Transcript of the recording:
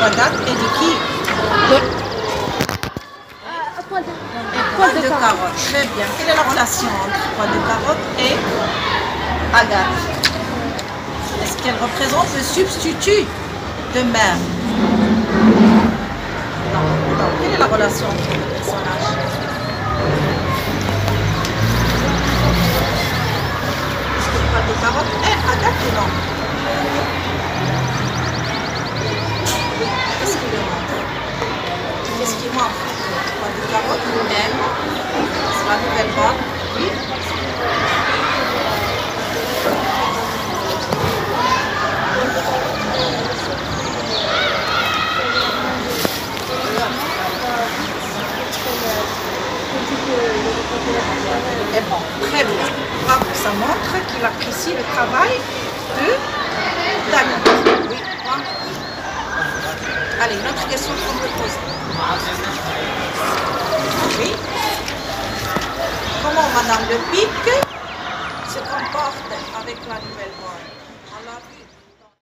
d'Agathe et de qui? Poil de Poil de carotte. Très bien. Quelle est la relation entre poil de carotte et Agathe? Est-ce qu'elle représente le substitut de mère? Non. Non. Quelle est la relation entre les personnages? Est-ce que poil de carotte est Agathe ou non? Oui. Qu'est-ce qu'il montre? Qu'est-ce qu'il montre? Poil de carotte aime. C'est la nouvelle voix. Oui. Et bon, très bien. Bravo, ça montre qu'il apprécie le travail d'Agathe. Oui, bon. Allez, une autre question qu'on peut poser. Oui. Comment Madame Le Pic se comporte avec la nouvelle voix?